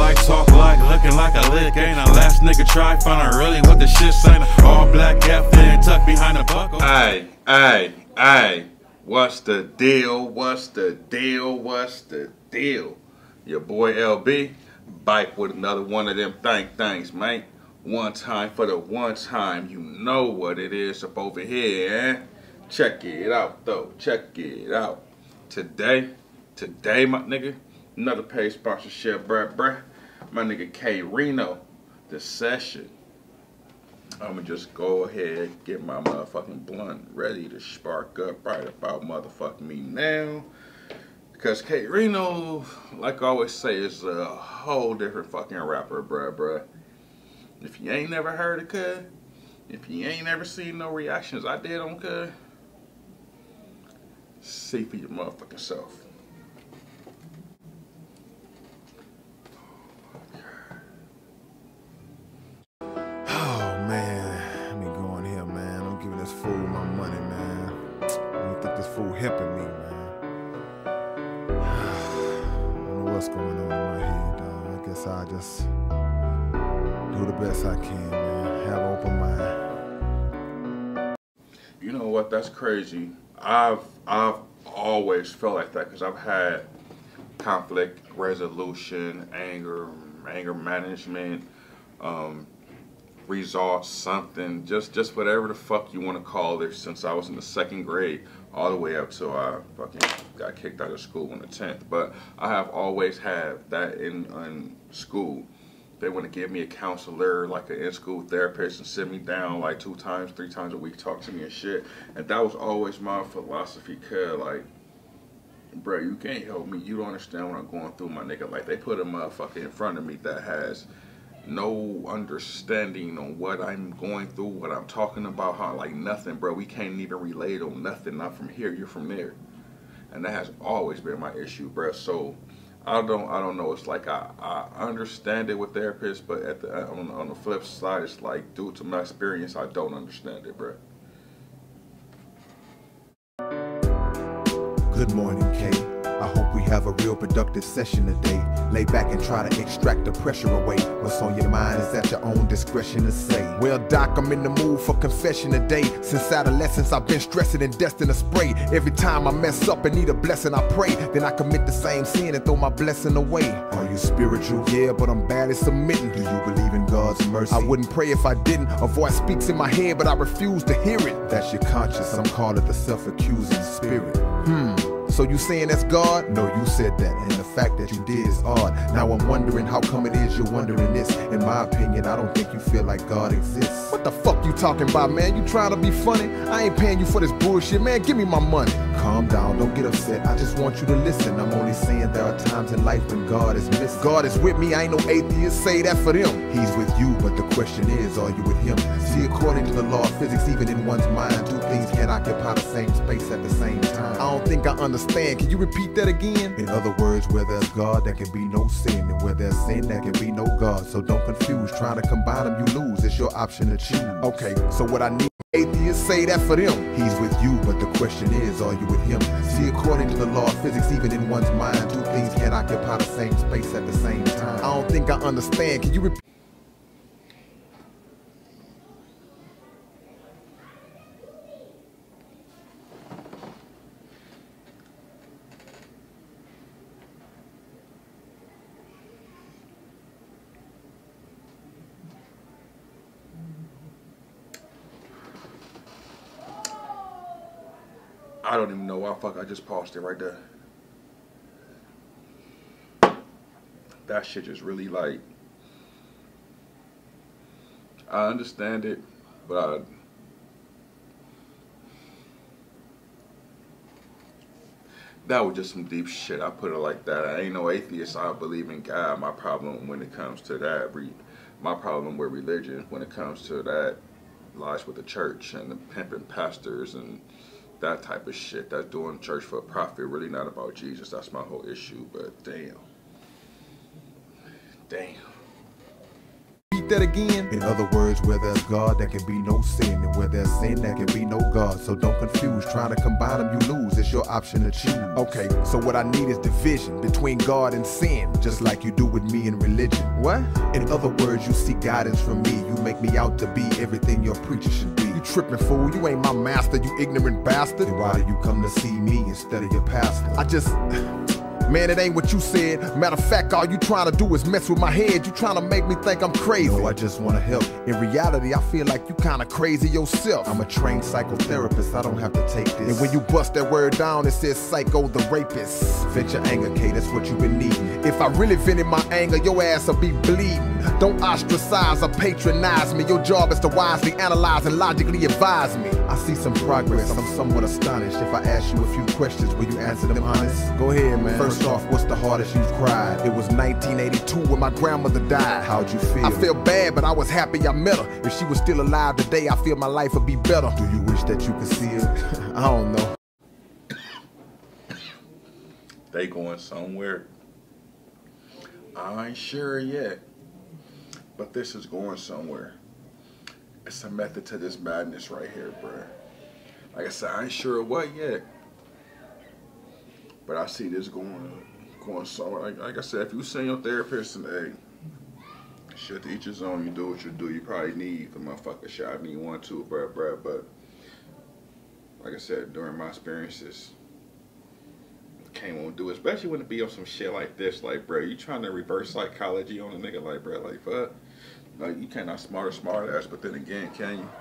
like, talk like, looking like a lick. Ain't a last nigga try, finding really what the shit saying. All black cat fan tucked behind the buckle. Aye. What's the deal? What's the deal? What's the deal? Your boy LB, back with another one of them things, man. One time for the one time, you know what it is up over here, eh? Check it out, though. Check it out. Today, my nigga, another paid sponsorship, bruh. My nigga K Reno, The Session. I'ma just go ahead, get my motherfucking blunt ready to spark up right about motherfucking me now. Because K Reno, like I always say, is a whole different fucking rapper, bruh. If you ain't never heard of cuz, if you ain't never seen no reactions I did on cuz, see for your motherfucking self. Oh man, let me go in here, man. I'm giving this fool my money, man. I don't think this fool helping me, man. I don't know what's going on in my head, dog. I guess I'll just do the best I can, man. Have an open mind. You know what? That's crazy. I've always felt like that because I've had conflict resolution, anger management, results, something, just whatever the fuck you want to call it, since I was in the 2nd grade all the way up till I fucking got kicked out of school in the 10th. But I have always had that in school. They want to give me a counselor, like an in-school therapist, and sit me down like 2 times, 3 times a week, talk to me and shit. And that was always my philosophy, cuz like, bro, you can't help me. You don't understand what I'm going through, my nigga. Like, they put a motherfucker in front of me that has no understanding on what I'm going through, what I'm talking about, how, like, nothing, bro. We can't even relate on nothing. Not from here, you're from there. And that has always been my issue, bro. So I don't know. It's like I understand it with therapists, but on the flip side, it's like, due to my experience, I don't understand it, bro. Good morning, Kay. I hope we have a real productive session today. Lay back and try to extract the pressure away. What's on your mind is at your own discretion to say. Well, Doc, I'm in the mood for confession today. Since adolescence, I've been stressing and destined to spray. Every time I mess up and need a blessing, I pray. Then I commit the same sin and throw my blessing away. Are you spiritual? Yeah, but I'm bad at submitting. Do you believe in God's mercy? I wouldn't pray if I didn't. A voice speaks in my head, but I refuse to hear it. That's your conscience. Some call it the self-accusing spirit. So you saying that's God? No, you said that, and the fact that you did is odd. Now I'm wondering how come it is you're wondering this. In my opinion, I don't think you feel like God exists. What the fuck you talking about, man? You trying to be funny? I ain't paying you for this bullshit, man. Give me my money. Calm down, don't get upset. I just want you to listen. I'm only saying there are times in life when God is missing. God is with me, I ain't no atheist. Say that for them. He's with you, but the question is, are you with him? See, according to the law of physics, even in one's mind, 2 things can't occupy the same space at the same time. I don't think I understand. Can you repeat that again? In other words, where there's God, there can be no sin, and where there's sin, there can be no God. So don't confuse. Trying to combine them, you lose. It's your option to choose. Okay, so what I need, atheists, say that for them. He's with you, but the question is, are you with him? See, according to the law of physics, even in one's mind, 2 things can't occupy the same space at the same time. I don't think I understand. Can you repeat? I don't even know why fuck I just paused it right there. That shit just really, like, I understand it, but that was just some deep shit. I put it like that. I ain't no atheist. I believe in God. My problem when it comes to that, my problem with religion when it comes to that lies with the church and the pimping pastors and that type of shit. That's doing church for a profit, really not about Jesus. That's my whole issue, but damn. repeat that again? In other words, where there's God, there can be no sin. And where there's sin, there can be no God. So don't confuse. Trying to combine them, you lose. It's your option to choose. Okay, so what I need is division between God and sin, just like you do with me in religion. What? In other words, you seek guidance from me. You make me out to be everything your preacher should be. You tripping fool, you ain't my master, you ignorant bastard. Then why do you come to see me instead of your pastor? Man, it ain't what you said. Matter of fact, all you trying to do is mess with my head. You trying to make me think I'm crazy. No, I just want to help. In reality, I feel like you kind of crazy yourself. I'm a trained psychotherapist, I don't have to take this. And when you bust that word down, it says psycho the rapist. Vent your anger, K, that's what you been needing. If I really vented my anger, your ass will be bleeding. Don't ostracize or patronize me. Your job is to wisely analyze and logically advise me. I see some progress, I'm somewhat astonished. If I ask you a few questions, will you answer them honest? Go ahead, man. First off, what's the hardest you've cried? It was 1982 when my grandmother died. How'd you feel? I felt bad, but I was happy I met her. If she was still alive today, I feel my life would be better. Do you wish that you could see her? I don't know. They going somewhere. I ain't sure yet, but this is going somewhere. It's a method to this madness right here, bruh. Like I said, I ain't sure what yet, but I see this going somewhere. Like I said, if you send your therapist and hey, shit to each his own, you do what you do. You probably need the motherfucker shot and you want to, bruh. But like I said, during my experiences, can't won't do it, especially when it be on some shit like this. Like, bro, you trying to reverse psychology on a nigga, like, bro, like, fuck. Like, you cannot smart ass, but then again, can you?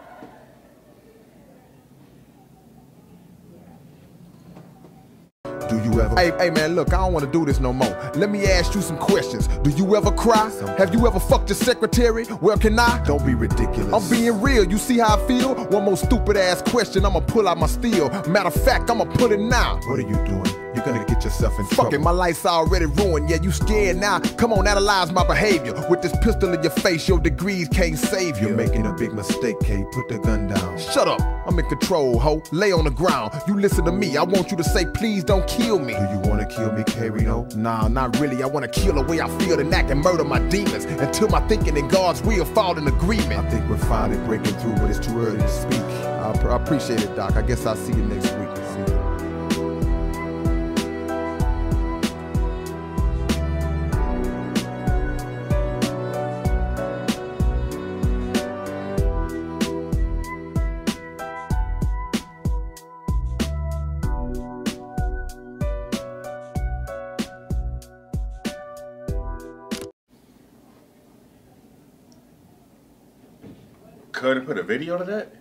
Do you ever? Hey man, look, I don't want to do this no more. Let me ask you some questions. Do you ever cry? Have you ever fucked your secretary? Well, can I? Don't be ridiculous. I'm being real. You see how I feel? One more stupid ass question, I'ma pull out my steel. Matter of fact, I'ma pull it now. What are you doing? You're gonna get yourself in trouble. Fuck it, my life's already ruined. Yeah, you scared now? Come on, analyze my behavior. With this pistol in your face, your degrees can't save you. You're making a big mistake, K. Put the gun down. Shut up. I'm in control, ho. Lay on the ground. You listen to me. I want you to say, please don't kill me. Do you want to kill me, K. Reno? Nah, not really. I want to kill the way I feel and act and murder my demons until my thinking and God's will fall in agreement. I think we're finally breaking through, but it's too early to speak. I appreciate it, Doc. I guess I'll see you next week. Could have put a video to that?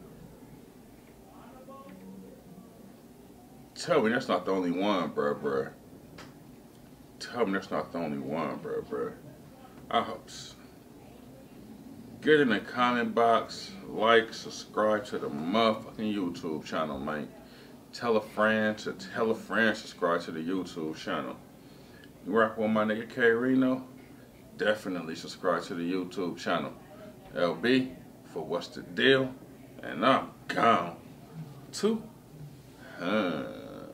Tell me that's not the only one, bruh. Tell me that's not the only one, bruh. I hope so. Get in the comment box, like, subscribe to the motherfucking YouTube channel, man. Tell a friend to tell a friend, subscribe to the YouTube channel. You rock with my nigga K. Reno? Definitely subscribe to the YouTube channel. LB for What's the Deal? And I'm gone. 200.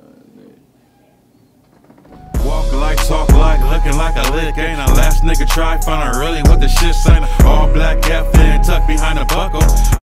Walk like, talk like, looking like a lick. Ain't a last nigga try, find out really what the shit saying. All black, F, tucked behind a buckle.